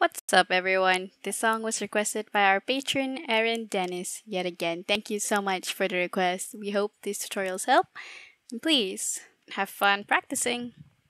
What's up, everyone? This song was requested by our patron, Erin Dennis. Yet again, thank you so much for the request. We hope these tutorials help. And please, have fun practicing.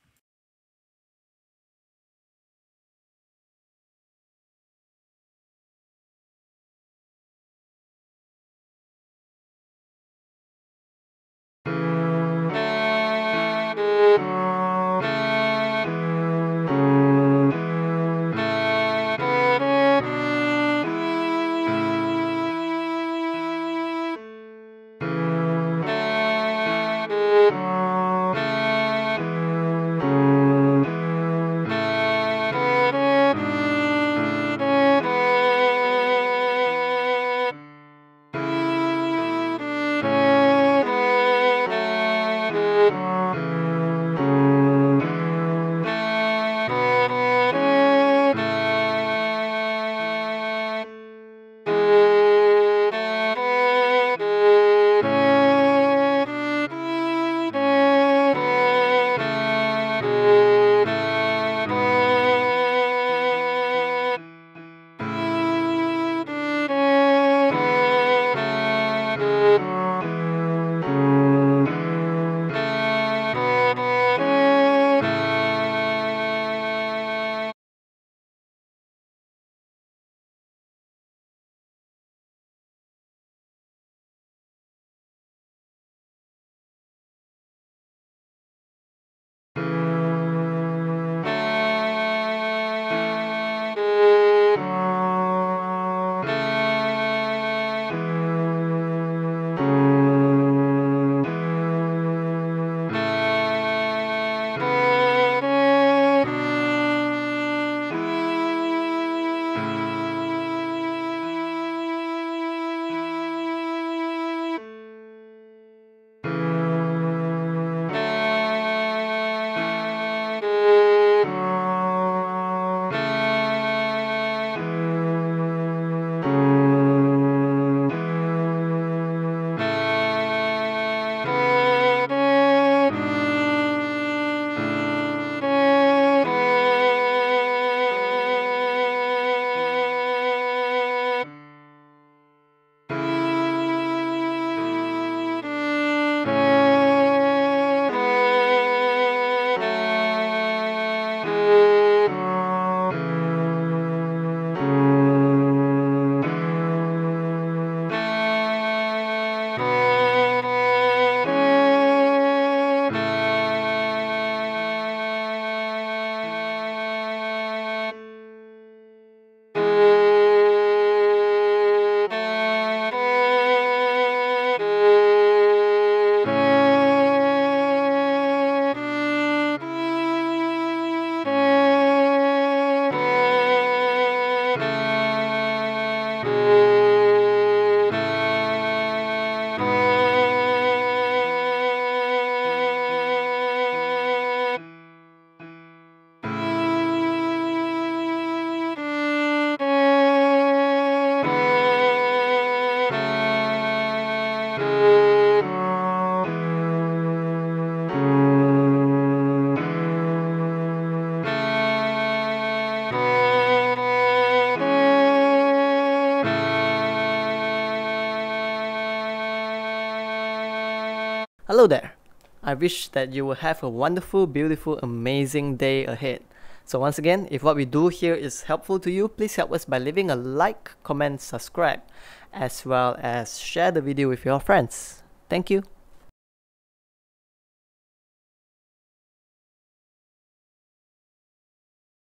Hello there! I wish that you will have a wonderful, beautiful, amazing day ahead. So once again, if what we do here is helpful to you, please help us by leaving a like, comment, subscribe, as well as share the video with your friends. Thank you!